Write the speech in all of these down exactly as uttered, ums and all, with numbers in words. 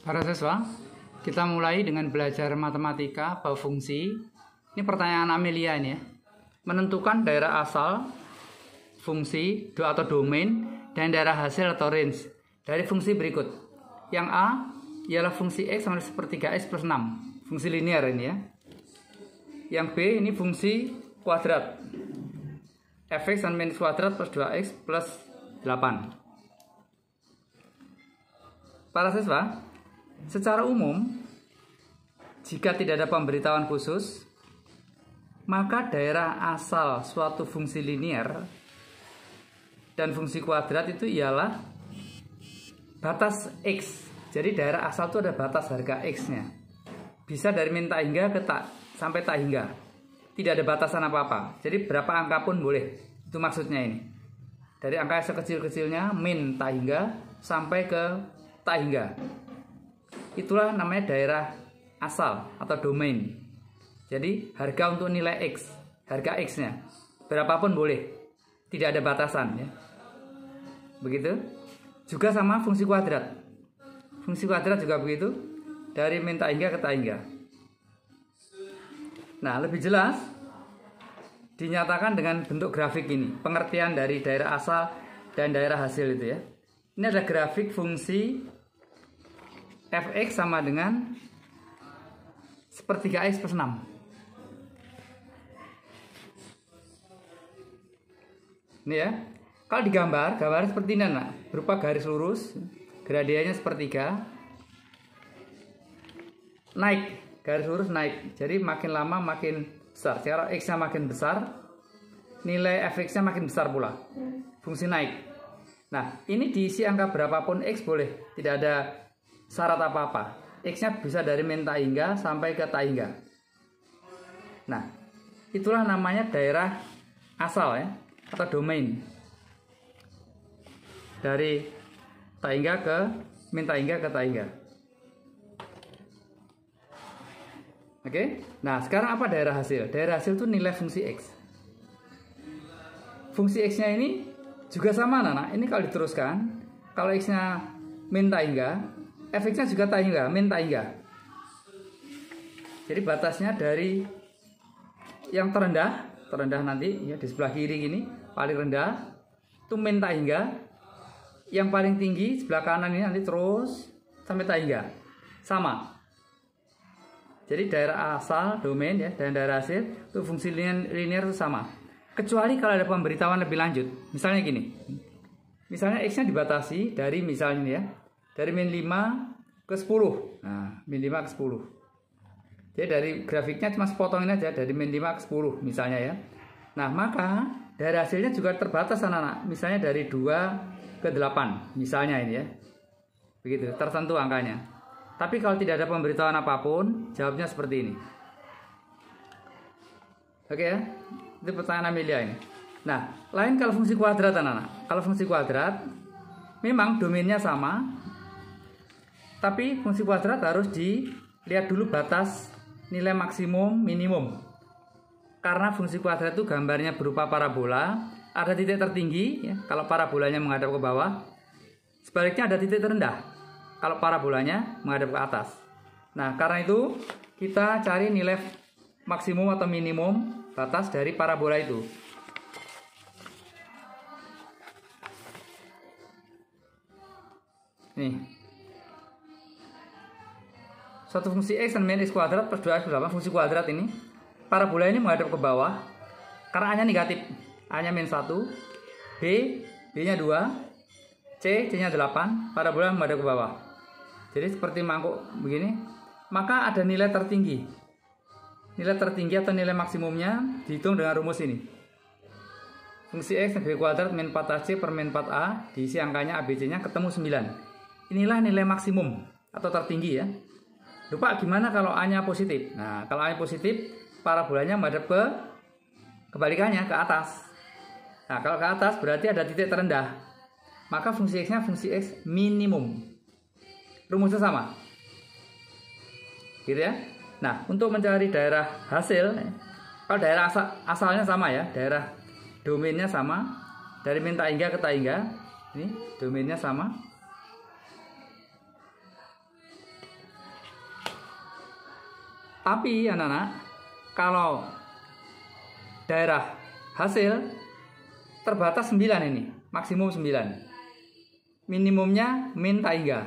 Para siswa, kita mulai dengan belajar matematika bab fungsi. Ini pertanyaan Amelia ini ya. Menentukan daerah asal fungsi atau domain dan daerah hasil atau range dari fungsi berikut. Yang A ialah fungsi X sama sepertiga X plus enam, fungsi linear ini ya. Yang B ini fungsi kuadrat, fx dan minus kuadrat plus dua x plus delapan. Para siswa, secara umum, jika tidak ada pemberitahuan khusus, maka daerah asal suatu fungsi linear dan fungsi kuadrat itu ialah batas X. Jadi daerah asal itu ada batas harga X-nya. Bisa dari min tak hingga ke tak sampai tak hingga. Tidak ada batasan apa-apa. Jadi berapa angka pun boleh. Itu maksudnya ini. Dari angka sekecil-kecilnya min tak hingga sampai ke tak hingga. Itulah namanya daerah asal atau domain. Jadi harga untuk nilai X, harga X-nya berapapun boleh, tidak ada batasan ya. Begitu. Juga sama fungsi kuadrat. Fungsi kuadrat juga begitu, dari min tak hingga ke tak hingga. Nah, lebih jelas dinyatakan dengan bentuk grafik ini, pengertian dari daerah asal dan daerah hasil itu ya. Ini adalah grafik fungsi fx sama dengan sepertiga x plus enam. Ini ya. Kalau digambar, gambar seperti ini nah, berupa garis lurus, gradiennya sepertiga. Naik, garis lurus naik. Jadi makin lama makin besar. Secara x-nya makin besar, nilai fx-nya makin besar pula. Fungsi naik. Nah, ini diisi angka berapapun x boleh, tidak ada syarat apa-apa. X-nya bisa dari min tak hingga sampai ke tak hingga. Nah, itulah namanya daerah asal ya, atau domain. Dari tak hingga ke min tak hingga ke tak hingga. Oke. Nah, sekarang apa daerah hasil? Daerah hasil itu nilai fungsi X. Fungsi X-nya ini juga sama anak-anak. Ini kalau diteruskan, kalau X-nya min tak hingga, fx-nya juga tak hingga, min tak hingga. Jadi batasnya dari yang terendah, terendah nanti ya di sebelah kiri gini, paling rendah itu min tak hingga. Yang paling tinggi sebelah kanan ini nanti terus sampai tak hingga. Sama. Jadi daerah asal, domain ya, dan daerah hasil itu fungsi linear, linear itu sama. Kecuali kalau ada pemberitahuan lebih lanjut. Misalnya gini. Misalnya x-nya dibatasi dari misalnya ini ya, dari min lima ke sepuluh. Nah, min lima ke sepuluh. Jadi dari grafiknya cuma sepotongin aja dari min lima ke sepuluh misalnya ya. Nah, maka daerah hasilnya juga terbatas anak-anak. Misalnya dari dua ke delapan misalnya ini ya. Begitu, tertentu angkanya. Tapi kalau tidak ada pemberitahuan apapun, jawabnya seperti ini. Oke ya. Itu pertanyaan Amelia ini. Nah, lain kalau fungsi kuadrat anak-anak. Kalau fungsi kuadrat memang domainnya sama, tapi fungsi kuadrat harus dilihat dulu batas nilai maksimum minimum. Karena fungsi kuadrat itu gambarnya berupa parabola, ada titik tertinggi ya, kalau parabolanya menghadap ke bawah. Sebaliknya ada titik terendah kalau parabolanya menghadap ke atas. Nah, karena itu kita cari nilai maksimum atau minimum batas dari parabola itu. Nih. Suatu fungsi x dan min x kuadrat plus dua x plus delapan, fungsi kuadrat ini. Parabola ini menghadap ke bawah karena A-nya negatif. A-nya min satu, B, B-nya dua, C, C-nya delapan, parabola menghadap ke bawah. Jadi seperti mangkuk begini, maka ada nilai tertinggi. Nilai tertinggi atau nilai maksimumnya dihitung dengan rumus ini. Fungsi x dan b kuadrat min empat a c per min empat a, diisi angkanya A, B, C-nya ketemu sembilan. Inilah nilai maksimum atau tertinggi ya. Lupa gimana kalau A-nya positif. Nah, kalau A-nya positif, parabolanya menghadap ke kebalikannya, ke atas. Nah, kalau ke atas berarti ada titik terendah. Maka fungsi X-nya fungsi X minimum. Rumusnya sama. Gitu ya. Nah, untuk mencari daerah hasil, kalau daerah asal, asalnya sama ya, daerah domainnya sama, dari min tak hingga ke tak hingga. Ini domainnya sama. Tapi anak-anak, kalau daerah hasil terbatas sembilan ini, maksimum sembilan. Minimumnya min tak hingga.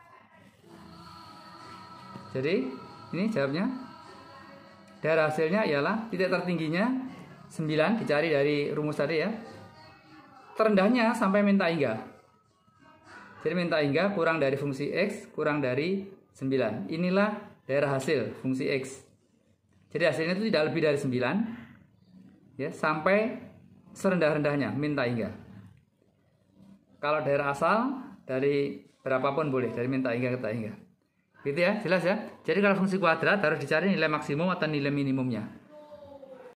Jadi, ini jawabnya. Daerah hasilnya ialah titik tertingginya sembilan, dicari dari rumus tadi ya. Terendahnya sampai min tak hingga. Jadi min tak hingga kurang dari fungsi X kurang dari sembilan. Inilah daerah hasil fungsi X. Jadi hasilnya itu tidak lebih dari sembilan ya, sampai serendah-rendahnya min tak hingga. Kalau daerah asal dari berapapun boleh, dari min tak hingga ke tak hingga. Gitu ya, jelas ya. Jadi kalau fungsi kuadrat harus dicari nilai maksimum atau nilai minimumnya.